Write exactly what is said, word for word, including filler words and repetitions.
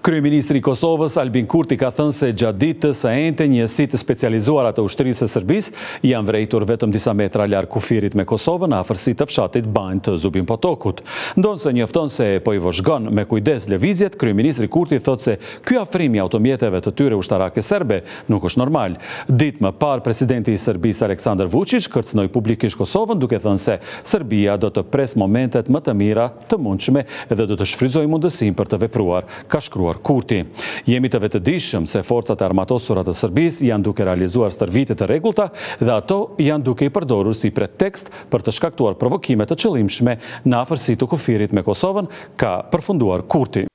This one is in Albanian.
Kryeministri i Kosovës Albin Kurti ka thënë se gjatë ditës së ente njësitë specializuara të ushtrisë së Serbisë janë vrejtur vetëm disa metra larg kufirit me Kosovën në afërsi të fshatit Banjë të Zubin Potokut. Ndonse njofton se po i vëzhgon me kujdes lëvizjet, kryeministri Kurti thotë se ky afrim i automjeteve të tyre ushtarake serbe nuk është normal. Ditë më parë presidenti i Serbisë Aleksandar Vučić kërcënoi publikisht Kosovën duke thënë se Serbia do të pres momentet më të mira të mundshme dhe do të shfrytëzojë mundësinë për të vepruar, ka shkruar Kurti. Jemi të vetëdijshëm se forcat e armatosura të Serbisë janë duke realizuar stërvitje të rregullta dhe ato janë duke i përdorur si pretekst për të shkaktuar provokime të qëllimshme në afërsi të kufirit me Kosovën, ka përfunduar Kurti.